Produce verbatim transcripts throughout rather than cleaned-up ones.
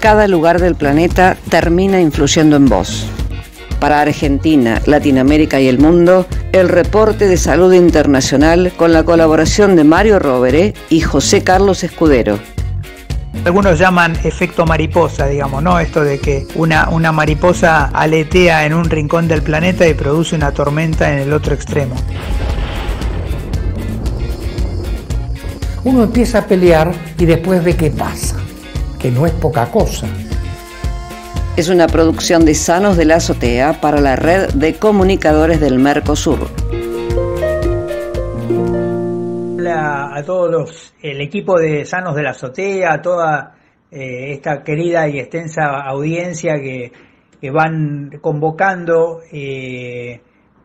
cada lugar del planeta termina influyendo en vos. Para Argentina, Latinoamérica y el mundo, el reporte de salud internacional con la colaboración de Mario Rovere y José Carlos Escudero. Algunos llaman efecto mariposa, digamos, ¿no? Esto de que una, una mariposa aletea en un rincón del planeta y produce una tormenta en el otro extremo. Uno empieza a pelear y después ve qué pasa, que no es poca cosa. Es una producción de Sanos de la Azotea para la red de comunicadores del Mercosur. Hola a todos los, el equipo de Sanos de la Azotea, a toda eh, esta querida y extensa audiencia que, que van convocando, eh,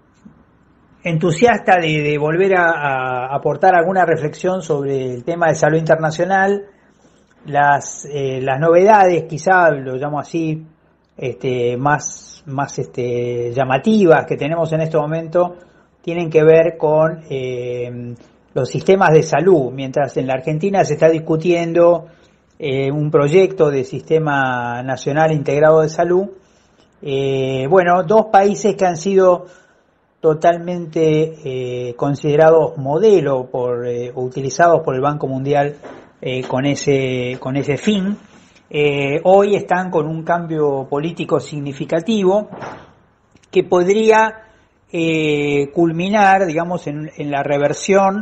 entusiasta de, de volver a, a aportar alguna reflexión sobre el tema de salud internacional, las, eh, las novedades, quizá lo llamo así, este, más, más este, llamativas que tenemos en este momento, tienen que ver con eh, los sistemas de salud. Mientras en la Argentina se está discutiendo eh, un proyecto de sistema nacional integrado de salud, eh, bueno, dos países que han sido totalmente eh, considerados modelo por eh, utilizados por el Banco Mundial eh, con ese con ese fin, eh, hoy están con un cambio político significativo que podría eh, culminar, digamos, en, en la reversión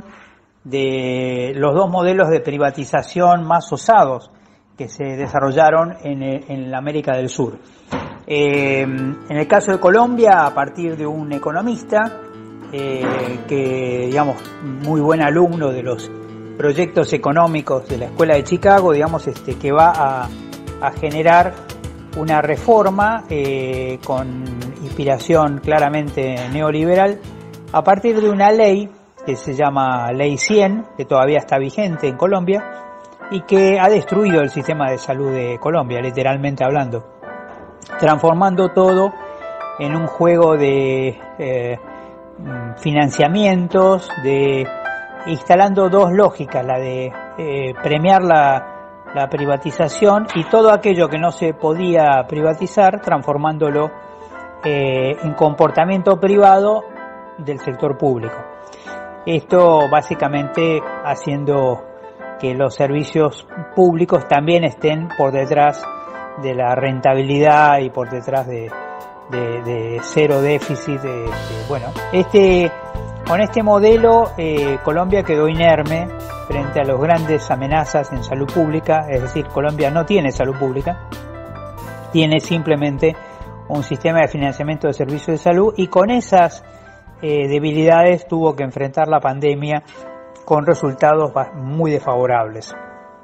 de los dos modelos de privatización más osados que se desarrollaron en, en la América del Sur. Eh, en el caso de Colombia, a partir de un economista eh, que, digamos, muy buen alumno de los proyectos económicos de la Escuela de Chicago, digamos, este, que va a, a generar una reforma eh, con inspiración claramente neoliberal a partir de una ley que se llama Ley cien, que todavía está vigente en Colombia y que ha destruido el sistema de salud de Colombia, literalmente hablando, transformando todo en un juego de eh, financiamientos, de instalando dos lógicas, la de eh, premiar la, la privatización y todo aquello que no se podía privatizar, transformándolo eh, en comportamiento privado del sector público. Esto básicamente haciendo que los servicios públicos también estén por detrás de la rentabilidad y por detrás de, de, de cero déficit. De, de, bueno, este, con este modelo eh, Colombia quedó inerme frente a las grandes amenazas en salud pública, es decir, Colombia no tiene salud pública, tiene simplemente un sistema de financiamiento de servicios de salud y con esas eh, debilidades tuvo que enfrentar la pandemia con resultados muy desfavorables.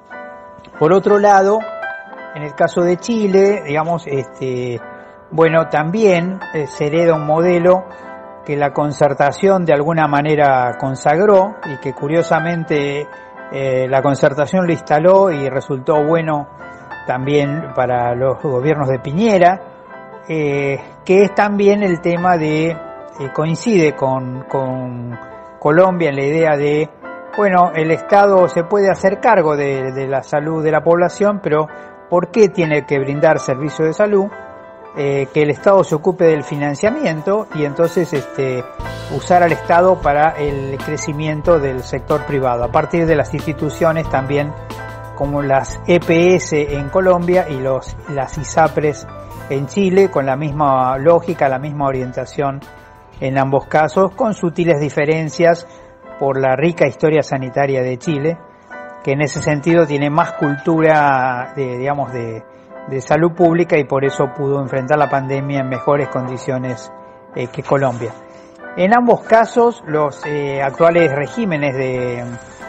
Por otro lado, en el caso de Chile, digamos, este, bueno, también eh, se hereda un modelo que la concertación de alguna manera consagró y que curiosamente eh, la concertación lo instaló y resultó bueno también para los gobiernos de Piñera, eh, que es también el tema de, eh, coincide con, con Colombia en la idea de, bueno, el Estado se puede hacer cargo de, de la salud de la población, pero ¿por qué tiene que brindar servicios de salud? Eh, que el Estado se ocupe del financiamiento y entonces este, usar al Estado para el crecimiento del sector privado, a partir de las instituciones también como las E P S en Colombia y los, las ISAPRES en Chile, con la misma lógica, la misma orientación en ambos casos, con sutiles diferencias por la rica historia sanitaria de Chile, que en ese sentido tiene más cultura de, digamos, de, de salud pública y por eso pudo enfrentar la pandemia en mejores condiciones eh, que Colombia. En ambos casos, los eh, actuales regímenes de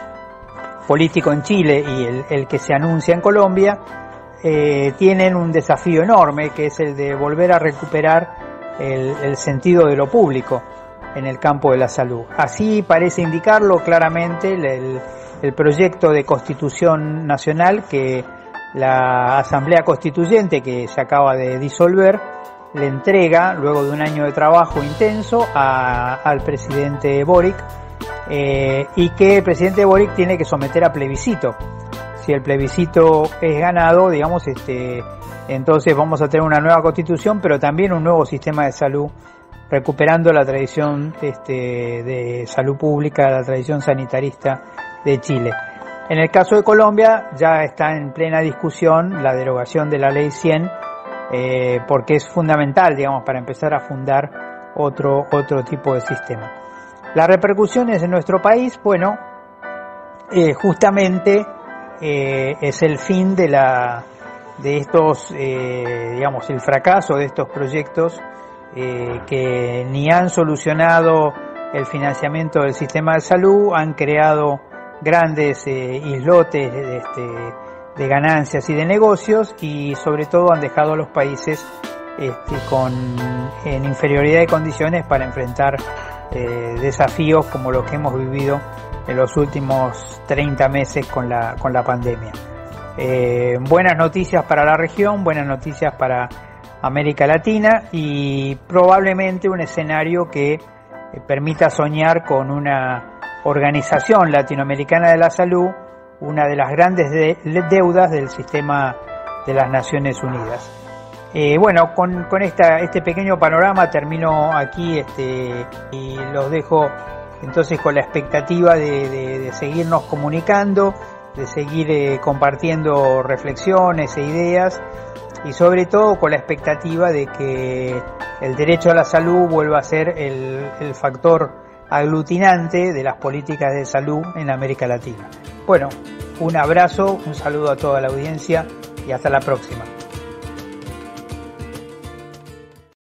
político en Chile y el, el que se anuncia en Colombia eh, tienen un desafío enorme, que es el de volver a recuperar el, el sentido de lo público en el campo de la salud. Así parece indicarlo claramente el, el, el proyecto de Constitución Nacional que la Asamblea Constituyente, que se acaba de disolver, le entrega, luego de un año de trabajo intenso, a, al presidente Boric, eh, y que el presidente Boric tiene que someter a plebiscito si el plebiscito es ganado, digamos, este, entonces vamos a tener una nueva constitución, pero también un nuevo sistema de salud, recuperando la tradición este, de salud pública, la tradición sanitarista de Chile. En el caso de Colombia ya está en plena discusión la derogación de la ley cien, eh, porque es fundamental, digamos, para empezar a fundar otro, otro tipo de sistema. Las repercusiones en nuestro país, bueno, eh, justamente eh, es el fin de la de estos, eh, digamos, el fracaso de estos proyectos eh, que ni han solucionado el financiamiento del sistema de salud, han creado grandes eh, islotes de, este, de ganancias y de negocios, y sobre todo han dejado a los países este, con, en inferioridad de condiciones para enfrentar eh, desafíos como los que hemos vivido en los últimos treinta meses con la, con la pandemia. Eh, buenas noticias para la región, buenas noticias para América Latina, y probablemente un escenario que eh, permita soñar con una Organización Latinoamericana de la Salud, una de las grandes de, deudas del sistema de las Naciones Unidas. Eh, bueno, con, con esta, este pequeño panorama termino aquí este, y los dejo entonces con la expectativa de, de, de seguirnos comunicando, de seguir eh, compartiendo reflexiones e ideas, y sobre todo con la expectativa de que el derecho a la salud vuelva a ser el, el factor aglutinante de las políticas de salud en América Latina. Bueno, un abrazo, un saludo a toda la audiencia y hasta la próxima.